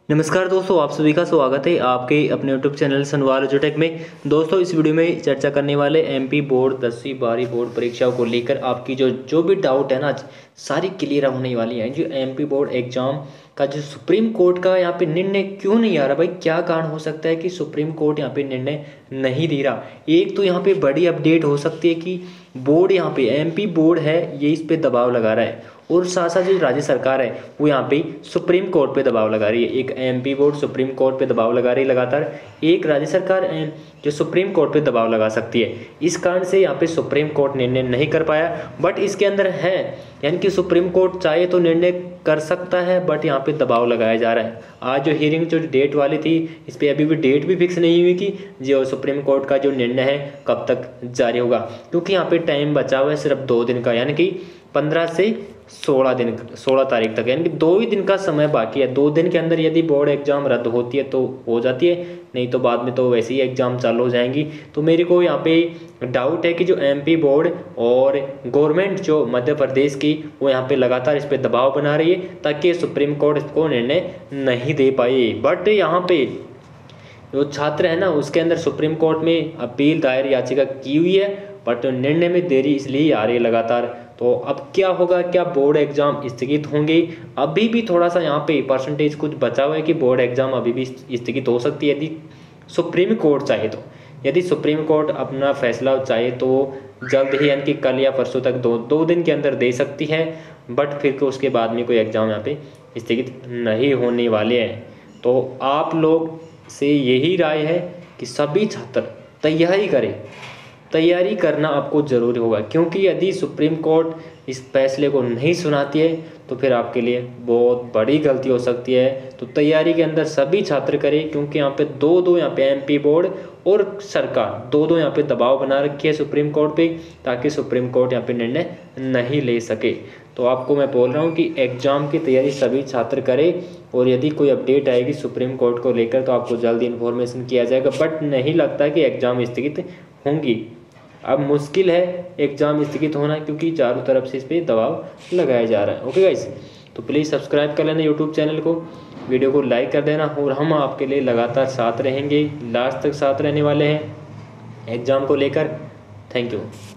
नमस्कार दोस्तों, आप सभी का स्वागत है आपके अपने यूट्यूब चैनल सनवार एजुटेक में। दोस्तों, इस वीडियो में चर्चा करने वाले एमपी बोर्ड 10वीं 12वीं बोर्ड परीक्षाओं को लेकर आपकी जो भी डाउट है ना, सारी क्लियर होने वाली है। जो एमपी बोर्ड एग्जाम का जो सुप्रीम कोर्ट का यहाँ पे निर्णय क्यों नहीं आ रहा, भाई क्या कारण हो सकता है कि सुप्रीम कोर्ट यहाँ पे निर्णय नहीं दे रहा। एक तो यहाँ पे बड़ी अपडेट हो सकती है कि बोर्ड यहाँ पे एमपी बोर्ड है ये इस पे दबाव लगा रहा है, और साथ साथ जो राज्य सरकार है वो यहाँ पे सुप्रीम कोर्ट पे दबाव लगा रही है। एक एमपी बोर्ड सुप्रीम कोर्ट पे दबाव लगा रही है लगातार, एक राज्य सरकार जो सुप्रीम कोर्ट पे दबाव लगा सकती है। इस कारण से यहाँ पे सुप्रीम कोर्ट निर्णय नहीं कर पाया, बट इसके अंदर है यानी कि सुप्रीम कोर्ट चाहे तो निर्णय कर सकता है, बट यहाँ पे दबाव लगाया जा रहा है। आज जो हियरिंग जो डेट वाली थी, इस पर अभी भी डेट भी फिक्स नहीं हुई कि जो सुप्रीम कोर्ट का जो निर्णय है कब तक जारी होगा, क्योंकि यहाँ पे टाइम बचा हुआ है सिर्फ 2 दिन का, यानी कि 15 से 16 तारीख तक, यानी कि 2 ही दिन का समय बाकी है। 2 दिन के अंदर यदि बोर्ड एग्जाम रद्द होती है तो हो जाती है, नहीं तो बाद में तो वैसे ही एग्जाम चालू हो जाएंगी। तो मेरे को यहाँ पे डाउट है कि जो एमपी बोर्ड और गवर्नमेंट जो मध्य प्रदेश की, वो यहाँ पे लगातार इस पे दबाव बना रही है ताकि सुप्रीम कोर्ट इसको निर्णय नहीं दे पाए। बट यहाँ पे जो छात्र है ना, उसके अंदर सुप्रीम कोर्ट में अपील दायर याचिका की हुई है, बट निर्णय में देरी इसलिए आ रही है लगातार। तो अब क्या होगा, क्या बोर्ड एग्जाम स्थगित होंगे? अभी भी थोड़ा सा यहाँ पे परसेंटेज कुछ बचा हुआ है कि बोर्ड एग्जाम अभी भी स्थगित हो सकती है, यदि सुप्रीम कोर्ट चाहे तो। यदि सुप्रीम कोर्ट अपना फैसला चाहे तो जल्द ही, यानी कि कल या परसों तक, दो दिन के अंदर दे सकती है, बट फिर उसके बाद में कोई एग्जाम यहाँ पे स्थगित नहीं होने वाले हैं। तो आप लोग से यही राय है कि सभी छात्र तैयारी करें। तैयारी करना आपको ज़रूरी होगा, क्योंकि यदि सुप्रीम कोर्ट इस फैसले को नहीं सुनाती है तो फिर आपके लिए बहुत बड़ी गलती हो सकती है। तो तैयारी के अंदर सभी छात्र करें, क्योंकि यहाँ पे दो यहाँ पे एमपी बोर्ड और सरकार दो यहाँ पे दबाव बना रखी है सुप्रीम कोर्ट पे, ताकि सुप्रीम कोर्ट यहाँ पे निर्णय नहीं ले सके। तो आपको मैं बोल रहा हूँ कि एग्ज़ाम की तैयारी सभी छात्र करें, और यदि कोई अपडेट आएगी सुप्रीम कोर्ट को लेकर तो आपको जल्दी इन्फॉर्मेशन किया जाएगा। बट नहीं लगता कि एग्ज़ाम स्थगित होंगी। अब मुश्किल है एग्ज़ाम स्थगित होना, क्योंकि चारों तरफ से इस पर दबाव लगाया जा रहा है। ओके गाइस, तो प्लीज़ सब्सक्राइब कर लेना यूट्यूब चैनल को, वीडियो को लाइक कर देना, और हम आपके लिए लगातार साथ रहेंगे, लास्ट तक साथ रहने वाले हैं एग्ज़ाम को लेकर। Thank you.